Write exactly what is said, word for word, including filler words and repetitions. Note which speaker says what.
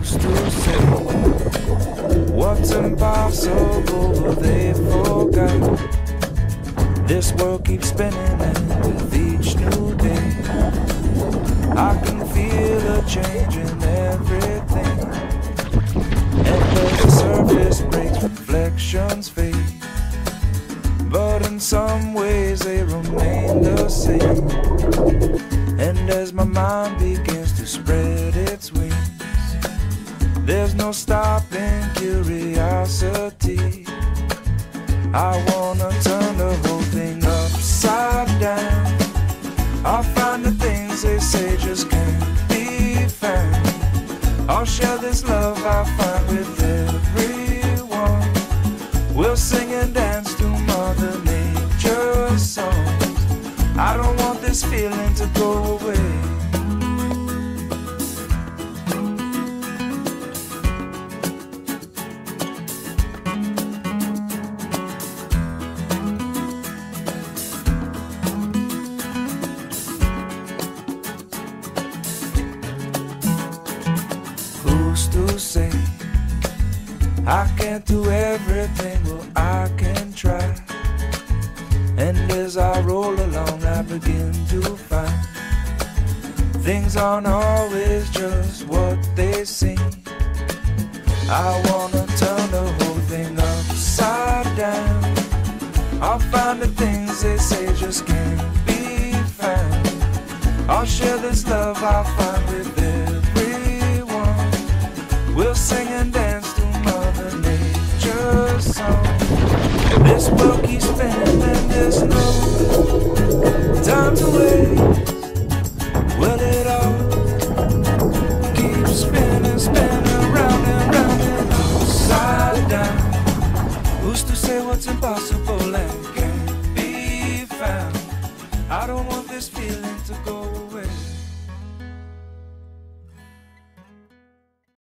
Speaker 1: Who's to say what's impossible will they forget? This world keeps spinning and with each new day I can feel a change in everything. And as the surface breaks, reflections fade, but in some ways they remain the same. And as my mind begins to spread its wings, there's no stopping curiosity. I wanna turn the whole thing upside down. I'll find the things they say just can't be found. I'll share this love I find with everyone. We'll sing and dance to Mother Nature's songs. I don't want this feeling to go away. Who's to say I can't do everything? Well, I can try. And as I roll along, I begin to find things aren't always just what they seem. I wanna turn the whole thing upside down. I'll find the things they say just can't be found. I'll share this love I find with everyone. We'll sing and dance to Mother Nature's song. This world keeps spinning and there's no time to waste. Well, it all keeps spinning, spinning round and round and upside down. Who's to say what's impossible and can't be found? I don't want this feeling